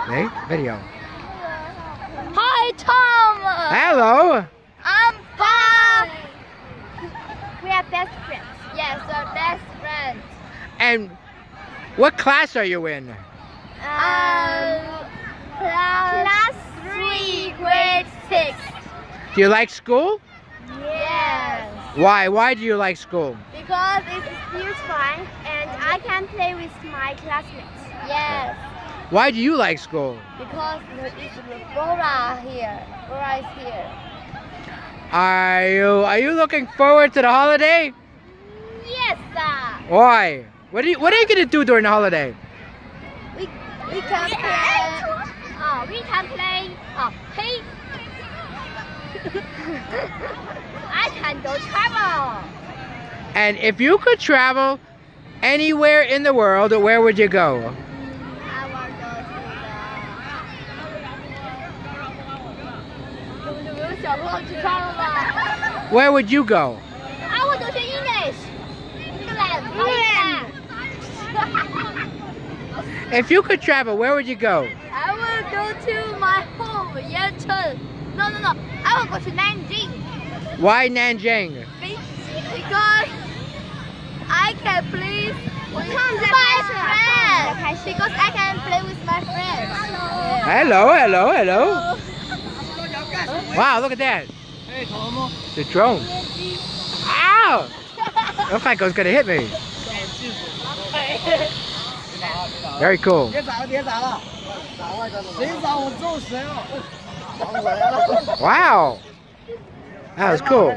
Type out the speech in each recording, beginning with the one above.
See? Video. Hi, Tom. Hello. I'm fine. We are best friends. Yes, we're best friends. And what class are you in? Class 3, grade 6. Do you like school? Yes. Why? Why do you like school? Because it's fun and I can play with my classmates. Yes. Why do you like school? Because it's Flora here. Flora is here. Are you looking forward to the holiday? Yes, sir. Why? What are you gonna do during the holiday? We can play. We can play. Hey. I can go travel. And if you could travel anywhere in the world, where would you go? I want to go to Where would you go? I want to speak English. England. If you could travel, where would you go? I will go to my home, Yancheng. No. I will go to Nanjing. Why Nanjing? Because I can play with my friends. Because I can play with my friends. Hello. Wow, look at that. It's a drone. Ow! Looks like it was gonna hit me. Very cool. Wow. That was cool.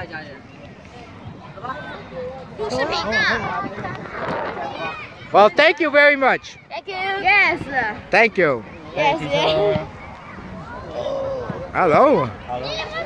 Well, thank you very much. Thank you. Yes. Thank you. Yes. Hello.